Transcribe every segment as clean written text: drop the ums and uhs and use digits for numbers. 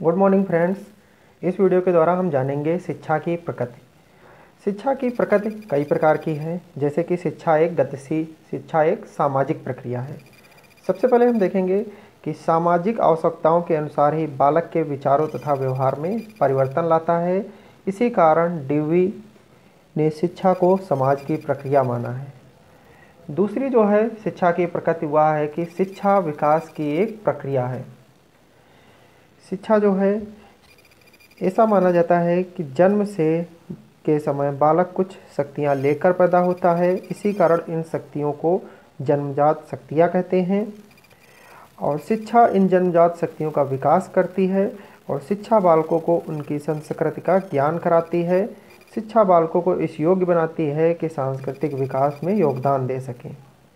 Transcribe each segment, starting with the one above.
Good morning friends. इस video के द्वारा हम जानेंगे शिक्षा की प्रकृति। शिक्षा की प्रकृति कई प्रकार की है, जैसे कि शिक्षा एक गतिशील, शिक्षा एक सामाजिक प्रक्रिया है। सबसे पहले हम देखेंगे कि सामाजिक आवश्यकताओं के अनुसार ही बालक के विचारों तथा व्यवहार में परिवर्तन लाता है। इसी कारण डेवी ने शिक्षा को समाज की प्रक्रिया माना है। दूसरी जो है शिक्षा की प्रकृति वह है कि शिक्षा विकास की एक प्रक्रिया है। शिक्षा जो है ऐसा माना जाता है कि जन्म से के समय बालक कुछ शक्तियाँ लेकर पैदा होता है। इसी कारण इन शक्तियों को जन्मजात शक्तियाँ कहते हैं और शिक्षा इन जन्मजात शक्तियों का विकास करती है और शिक्षा बालकों को उनकी संस्कृति का ज्ञान कराती है। शिक्षा बालकों को इस योग्य बनाती है कि सांस्कृतिक विकास में योगदान दे सकें।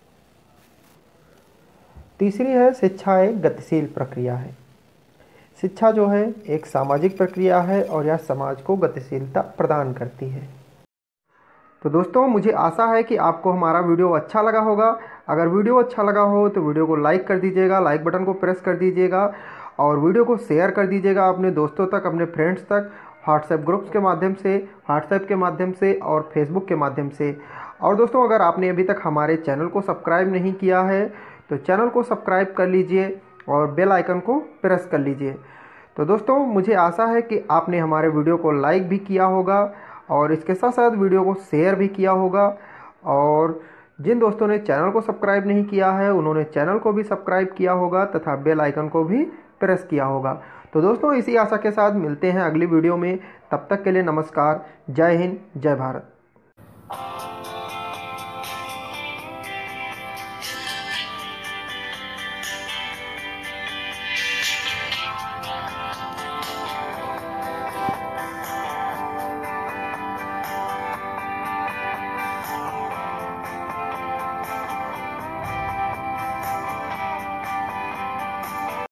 तीसरी है शिक्षा एक गतिशील प्रक्रिया है। शिक्षा जो है एक सामाजिक प्रक्रिया है और यह समाज को गतिशीलता प्रदान करती है। तो दोस्तों, मुझे आशा है कि आपको हमारा वीडियो अच्छा लगा होगा। अगर वीडियो अच्छा लगा हो तो वीडियो को लाइक कर दीजिएगा, लाइक बटन को प्रेस कर दीजिएगा और वीडियो को शेयर कर दीजिएगा अपने दोस्तों तक, अपने फ्रेंड्स तक, व्हाट्सएप ग्रुप्स के माध्यम से, व्हाट्सएप के माध्यम से और फेसबुक के माध्यम से। और दोस्तों, अगर आपने अभी तक हमारे चैनल को सब्सक्राइब नहीं किया है तो चैनल को सब्सक्राइब कर लीजिए और बेल आइकन को प्रेस कर लीजिए। तो दोस्तों, मुझे आशा है कि आपने हमारे वीडियो को लाइक भी किया होगा और इसके साथ साथ वीडियो को शेयर भी किया होगा। और जिन दोस्तों ने चैनल को सब्सक्राइब नहीं किया है उन्होंने चैनल को भी सब्सक्राइब किया होगा तथा बेल आइकन को भी प्रेस किया होगा। तो दोस्तों, इसी आशा के साथ मिलते हैं अगली वीडियो में। तब तक के लिए नमस्कार। जय हिंद, जय भारत।